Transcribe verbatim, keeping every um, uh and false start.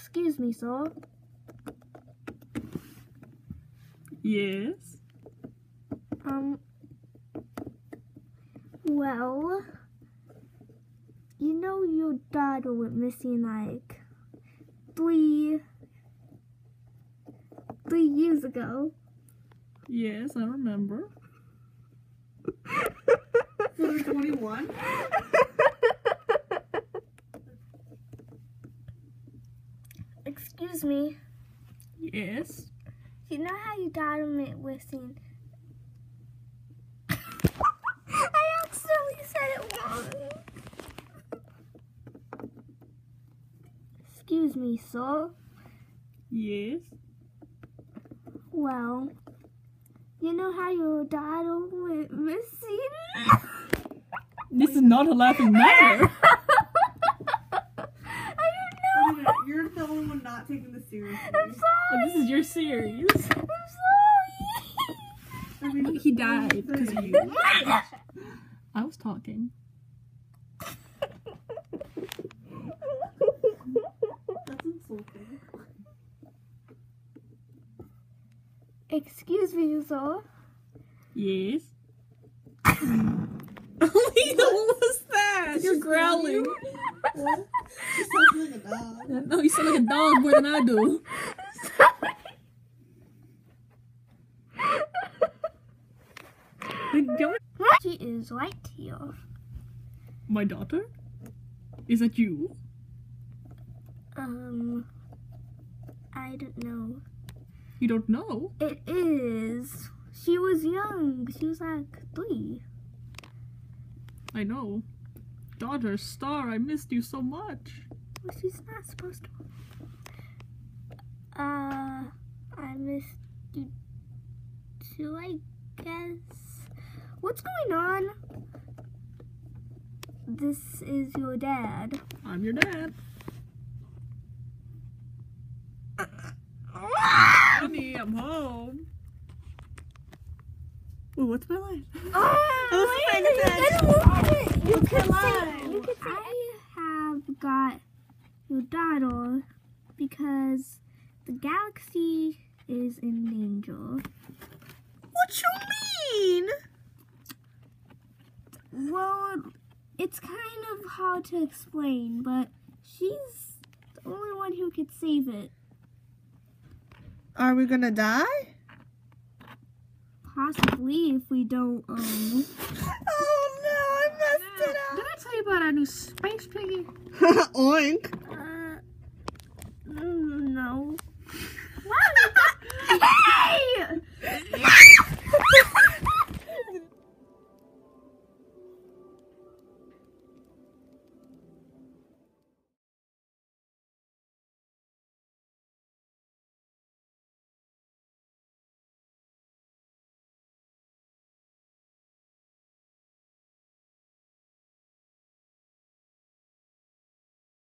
Excuse me, sir. Yes? Um, well, you know your daughter went missing like three, three years ago. Yes, I remember. twenty-one? Excuse me. Yes? You know how your daughter went missing? I accidentally said it wrong. Excuse me, sir. Yes? Well, you know how your daughter went missing? This is not a laughing matter. I don't know. You're the only one not taking this seriously. I'm sorry. This is your series. I'm sorry. I mean, He died because of you. I was talking. That's insulting. Excuse me, sir. Yes? Alina, what was that? You're growling. What? She sounds like a dog. No, you sound like a dog more than I do. She is right here. My daughter? Is that you? Um, I don't know. You don't know? It is. She was young. She was like three. I know. Daughter, Star, I missed you so much. Well, she's not supposed to. Uh, I missed you too, I guess. What's going on? This is your dad. I'm your dad. Honey, I'm home. Ooh, what's my line? Oh, wait, wait, wait, you could Hello. say, you could say, I have got your daughter because the galaxy is in danger. What you mean? Well, it's kind of hard to explain, but she's the only one who could save it. Are we gonna die? Possibly if we don't, um... Oh no, I messed it Did I tell you about our new space piggy? up. Oink.